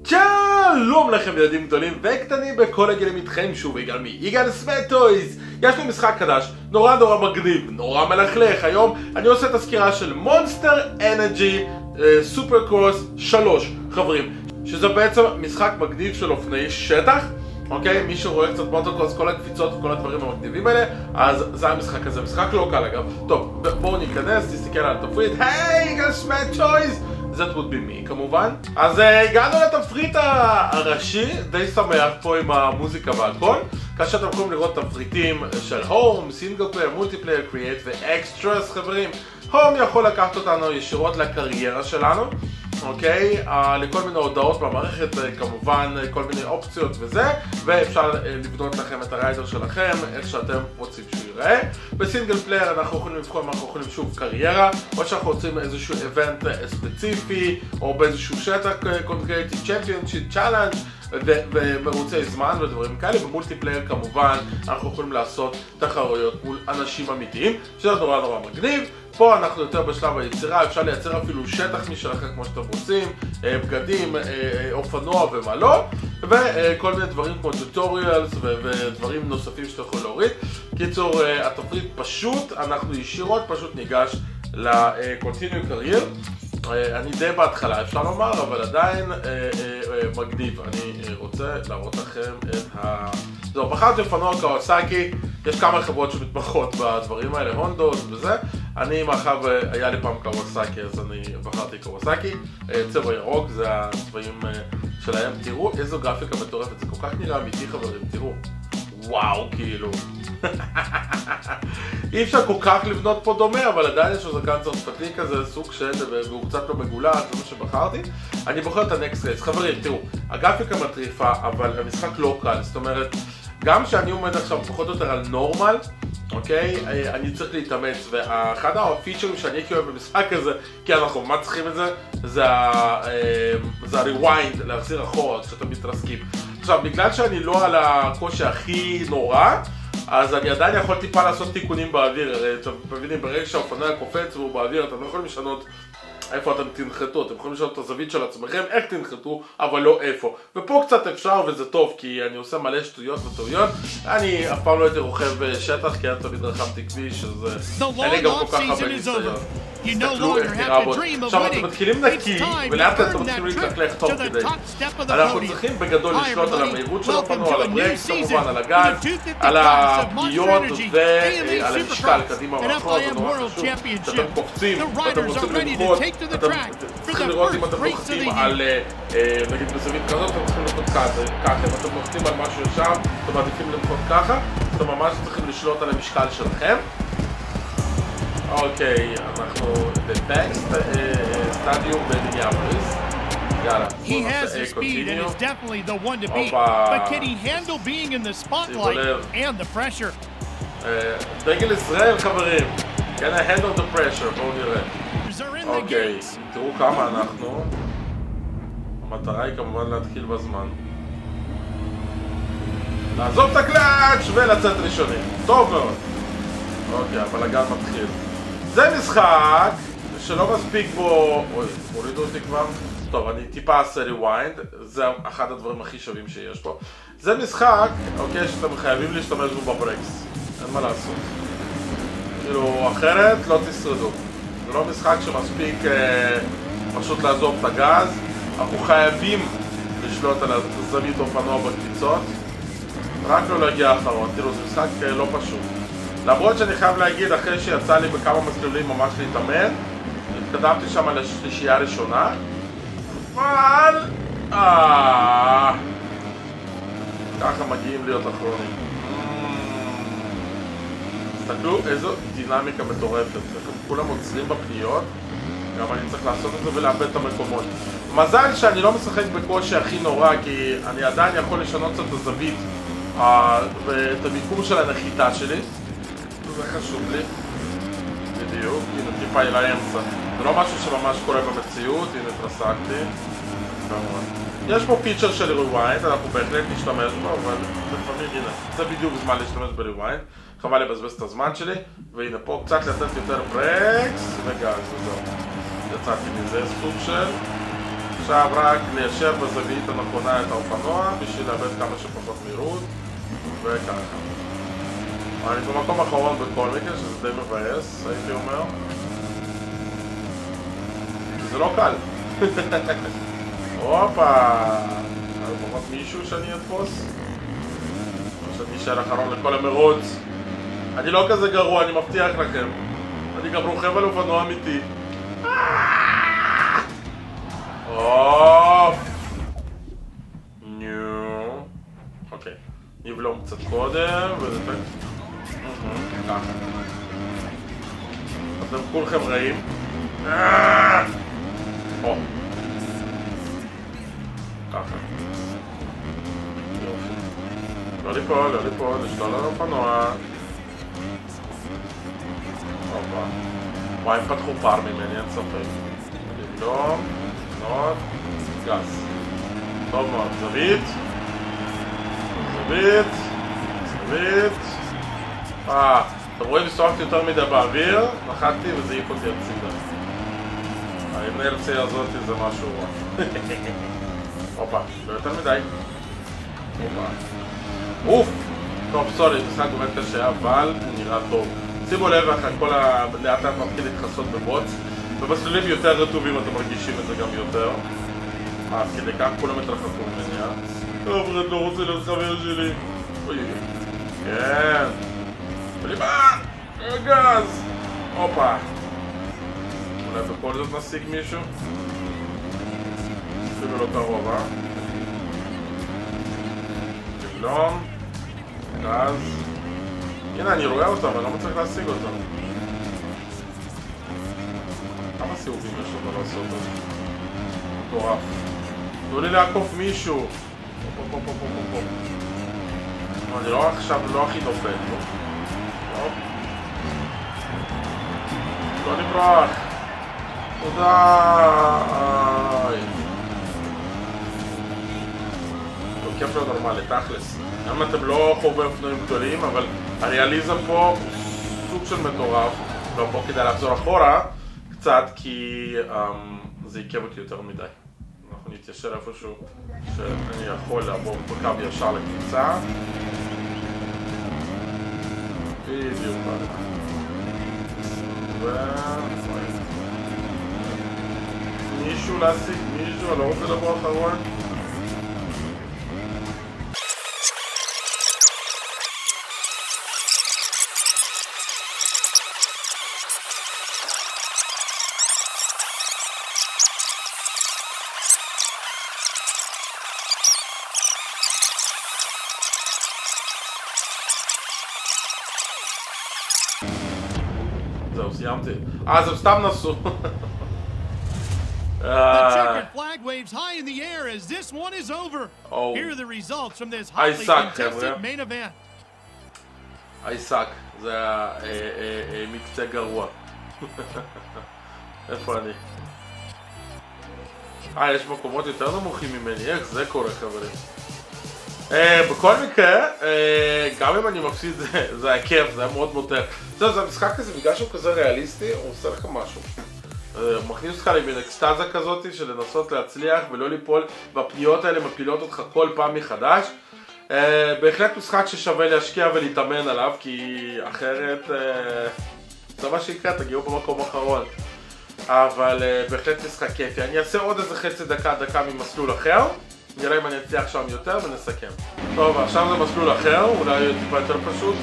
שלום לכם ילדים גדולים וקטנים בכל הגילים איתכם שוב יגאל מיגאל סווטויז. יש לי משחק חדש נורא מגניב, נורא מלכלך. היום אני עושה את הסקירה של מונסטר אנרג'י סופרקרוס 3 חברים, שזה בעצם משחק מגניב של אופני שטח. אוקיי, מי שרואה קצת מוטוקרוס, כל הקפיצות וכל הדברים המגניבים האלה, אז זה המשחק הזה, משחק לא קל אגב. טוב, בואו ניכנס, נסתכל על התפריט. היי, יגאל סווטויז! That would be me כמובן. אז הגענו לתפריט הראשי, די שמח פה עם המוזיקה והכל. כאשר אתם יכולים לראות תפריטים של הום, סינגל פלייר, מולטיפלייר, קריאט ואקסטרס חברים. הום יכול לקחת אותנו ישירות לקריירה שלנו, אוקיי? לכל מיני הודעות במערכת, כמובן כל מיני אופציות וזה, ואפשר לבנות לכם את הריידר שלכם, איך שאתם רוצים שהוא ייראה. בסינגל פלייר אנחנו יכולים לבחור אם אנחנו יכולים שוב קריירה, או שאנחנו רוצים איזשהו איבנט ספציפי, או באיזשהו שטח קונקרטי, צ'מפיונשיפ, צ'אלנג' ומרוצי זמן ודברים כאלה. במולטיפלייר כמובן אנחנו יכולים לעשות תחרויות מול אנשים אמיתיים, שזה נורא מגניב. פה אנחנו יותר בשלב היצירה, אפשר לייצר אפילו שטח משלכם כמו שאתם רוצים, בגדים, אופנוע ומה לא, וכל מיני דברים כמו טוטוריאלס ודברים נוספים שאתה יכול להוריד. קיצור, התפריט פשוט, אנחנו ישירות פשוט ניגש ל-Continue Career. אני די בהתחלה אפשר לומר, אבל עדיין מגניב. אני רוצה להראות לכם את ה... זהו, בחרתי אופנוע קוואסקי, יש כמה חברות שמתמחות בדברים האלה, הונדות וזה. אני מאחר והיה לי פעם קוואסקי, אז אני בחרתי קוואסקי. צבע ירוק, זה הצבעים שלהם. תראו איזו גרפיקה מטורפת, זה כל כך נראה אמיתי חברים, תראו. וואו, כאילו. אי אפשר כל כך לבנות פה דומה, אבל עדיין יש לו זקן צרפתי כזה, סוג של, והוא קצת לא מגולע, זה מה שבחרתי. אני בוחר את הנקסט רייס. חברים, תראו, הגרפיקה מטריפה, אבל המשחק לא קל. זאת אומרת, גם שאני עומד עכשיו פחות או יותר על נורמל, אוקיי? אני צריך להתאמץ, ואחד הפיצ'רים שאני הכי אוהב במשחק הזה, כי אנחנו ממש צריכים את זה, זה ה-rewind, להחזיר אחורה כשאתם מתרסקים. עכשיו, בגלל שאני לא על הקושי הכי נורא, אז אני עדיין יכול טיפה לעשות תיקונים באוויר. הרי אתם מבינים, ברגע שהאופנוע קופץ והוא באוויר, אתם לא יכולים לשנות איפה אתם תנחתו, אתם יכולים לשנות את הזווית של עצמכם, איך תנחתו, אבל לא איפה. ופה קצת אפשר וזה טוב, כי אני עושה מלא שטויות וטעויות. אני אף פעם לא הייתי רוכב שטח, כי אני תמיד רכבתי כביש, אז אין לי גם כל כך הרבה ניסיון. תסתכלו איך נראה בו. עכשיו אתם מתחילים נקי, ולאט אתם מתחילים להתלכלך טוב כדי. אנחנו צריכים בגדול לשלוט על המהירות של האופנוע, על הברקס, כמובן על הגז, על הפגיעות ועל המשקל קדימה ואחורה. זה נורא חשוב שאתם קופצים ואתם רוצים לנחות. אתם צריכים לראות אם אתם לוחצים על, נגיד בזווית כזאת, אתם צריכים לנחות ככה. אם אתם לוחצים על משהו ישר, אתם מעדיפים לנחות ככה. אתם ממש צריכים לשלוט על המשקל שלכם. אוקיי, אנחנו בטקסט, סטדיום במיניאפוליס. יאללה, בואו נעשה קונטיניו. הופה. שימו לב. דגל ישראל חברים. Can I handle the pressure? בואו נראה. אוקיי, תראו כמה אנחנו. המטרה היא כמובן להתחיל בזמן. לעזוב את הקלאץ' ולצאת ראשונים. טוב מאוד. אוקיי, הבלגן מתחיל. זה משחק שלא מספיק בו... אוי, הורידו אותי כבר. טוב, אני טיפה אעשה rewind. זה אחד הדברים הכי שווים שיש פה. זה משחק, אוקיי, שאתם חייבים להשתמש בו בברקס. אין מה לעשות. כאילו, אחרת לא תשרדו. זה לא משחק שמספיק פשוט לעזוב את הגז. אנחנו חייבים לשלוט על הזווית אופנוע בקפיצות. רק לא להגיע אחרון. תראו, זה משחק לא פשוט. למרות שאני חייב להגיד, אחרי שיצא לי בכמה מסלולים ממש להתאמן, התקדמתי שם לשלישייה ראשונה, אבל... ככה מגיעים להיות אחרונים. תסתכלו איזו דינמיקה מטורפת, כולם עוצרים בפניות, גם אני צריך לעשות את זה ולאבד את המקומות. מזל שאני לא משחק בקושי הכי נורא, כי אני עדיין יכול לשנות קצת את הזווית ואת המיקום של הנחיתה שלי. זה חשוב לי. בדיוק, הנה טיפה אל האמצע. זה לא משהו שממש קורה במציאות, הנה התרסקתי. יש פה פיצ'ר של rewind, אנחנו בהחלט נשתמש בו, אבל לפעמים הנה, זה בדיוק זמן להשתמש ב-rewind. חבל לבזבז את הזמן שלי, והנה פה קצת לתת יותר ברקס וגז, וזהו. יצאתי מזה סוג של... עכשיו רק ליישר בזווית הנכונה את האופנוע בשביל לאבד כמה שפחות מהירות וככה. אני במקום האחרון בכל מקרה, שזה די מבאס, הייתי אומר. זה לא קל. הופה! לפחות מישהו שאני אתפוס? או שאני אשאר אחרון לכל המרוץ. אני לא כזה גרוע, אני מבטיח לכם. אני גם רוכב על אופנוע אמיתי. אוף! ניו. אוקיי. נבלום קצת קודם, וזה ככה. אתם כולכם רעים. או. ככה. יופי. לא ליפול, לא ליפול, לשלול על אופנוע. הופה. וואי, הם פתחו פער ממני, אין ספק. לבלום, נוד, גס. טוב מאוד, זווית. זווית. זווית. אתם רואים, הסתובבתי יותר מדי באוויר, נחתתי וזה העיף אותי הצידה. האינרציה הזאת זה משהו רע. הופה, לא יותר מדי. הופה. אוף! טוב, סורי, משחק באמת קשה, אבל הוא נראה טוב. שימו לב, כל לאט לאט מתחיל להתחסות בבוץ, ובסלולים יותר רטובים אתם מרגישים את זה גם יותר. אז כדי כך כולם התרחקו ממני, אף אחד לא רוצה להיות חבר שלי. אוי, כן. ולימה! גז! הופה. אולי בכל זאת נשיג מישהו? אפילו לא קרוב, לבלום. גז. הנה, אני רואה אותם, אני לא מצליח להשיג אותם. כמה סיבובים יש עוד לעשות את זה? מטורף. תנו לי לעקוף מישהו. אני לא עכשיו, לא הכי נופל פה. לא נברח. תודה. לא כיף לא נורמלי, תכלס. גם אתם לא חובי אופנועים גדולים, אבל הריאליזם פה הוא סוג של מטורף. לא פה כדי לחזור אחורה קצת, כי זה עיכב אותי יותר מדי. אנחנו נתיישר איפשהו שאני יכול לעבור בקו ישר לקפיצה. בדיוק ככה. מישהו להשיג מישהו, אני לא רוצה לבוא אחרון. זהו, סיימתי. אז הם סתם נסו. The checkered flag waves high in the air as this one is over. Oh. Here are the results from this hotly contested main event. אייסק, זה מקצה גרוע. איפה אני? יש מקומות יותר נמוכים ממני, איך זה קורה חברים? בכל מקרה, גם אם אני מפסיד זה היה כיף, זה היה מאוד מותח. זה המשחק הזה, בגלל שהוא כזה ריאליסטי, הוא עושה לך משהו. מכניס אותך למין אקסטאזה כזאת של לנסות להצליח ולא ליפול, והפניות האלה מפילות אותך כל פעם מחדש. בהחלט משחק ששווה להשקיע ולהתאמן עליו, כי אחרת זה מה שיקרה, תגיעו במקום אחרון. אבל בהחלט משחק כיפי. אני אעשה עוד איזה חצי דקה ממסלול אחר, נראה אם אני אצליח שם יותר ונסכם. טוב, עכשיו זה מסלול אחר, אולי יהיה טיפה יותר פשוט.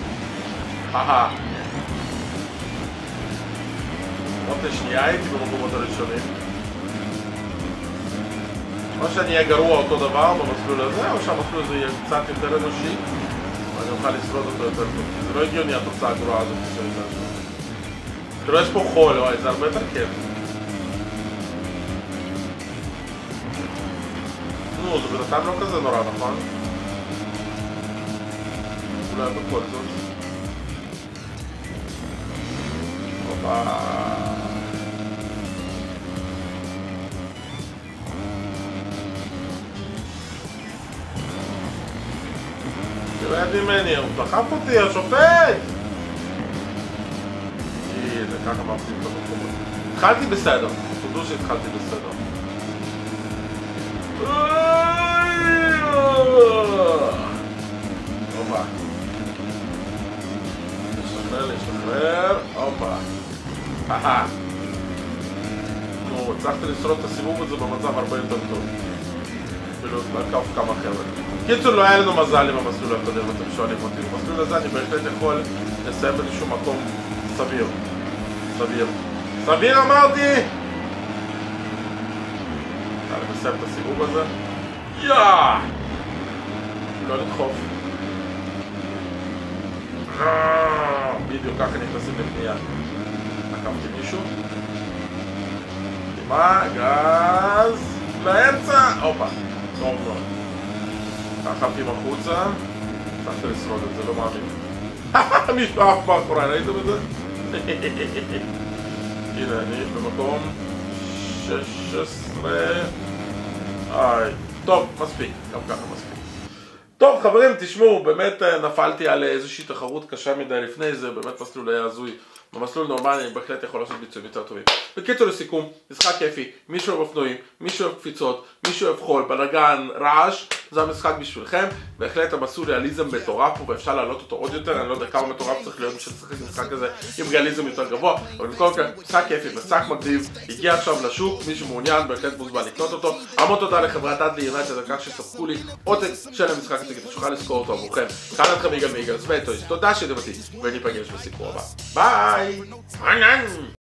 עוד לשנייה הייתי במקומות הראשונים. או שאני אהיה גרוע אותו דבר במסלול הזה, או שהמסלול הזה יהיה קצת יותר אנושי ואני אוכל לשרוד אותו יותר טוב, כי זה לא הגיוני התוצאה הגרועה הזאת שאני יודע שם. כאילו יש פה חול, אוי, זה הרבה יותר כיף. נו, זה בינתיים לא כזה נורא, נכון? אולי בכל זאת. הופה. תרד ממני, הוא דחף אותי, השופט! הנה, ככה מפסיד את המקומות. התחלתי בסדר, תודו שהתחלתי בסדר. לשרוד את הסיבוב הזה במצב הרבה יותר טוב. אפילו לעקף כמה חבר'ה. קיצור, לא היה לנו מזל עם המסלול הקודם, אתם שואלים אותי. במסלול הזה אני בהחלט יכול לסיים באיזשהו מקום סביר. סביר אמרתי! אני מסיים את הסיבוב הזה. לא לדחוף. בדיוק ככה נכנסים לפנייה. עקבתי מישהו. מה? גז לאמצע! הופה, טוב מאוד. עקבתי החוצה. הצלחתי לשרוד את זה, לא מאמין. מישהו אף מאחורי, ראיתם את זה? הנה אני במקום 16. טוב, מספיק, גם ככה מספיק. טוב חברים, תשמעו, באמת נפלתי על איזושהי תחרות קשה מדי לפני זה, באמת מסלול היה הזוי. במסלול נורמלי אני בהחלט יכול לעשות ביצועים יותר טובים. בקיצור לסיכום, משחק כיפי, מי שאוהב אופנועים, מי שאוהב קפיצות, מי שאוהב חול, בלגן, רעש, זה המשחק בשבילכם. בהחלט המסלול ריאליזם מטורף פה ואפשר להעלות אותו עוד יותר, אני לא יודע כמה מטורף צריך להיות בשביל לשחק משחק כזה עם ריאליזם יותר גבוה, אבל בכל מקרה, משחק כיפי, משחק מגניב, הגיע עכשיו לשוק, מי שמעוניין בהחלט מוזמן לקנות אותו. המון תודה לחברת אדלי יונייטד על כך שספקו לי עותק של המשחק הזה כדי שתוכל לזכור אותו עבורכם. כאן אתכם יגאל מיגאל סמטויז, תודה שהייתם איתי וניפגש בסיפור הבא. ביי!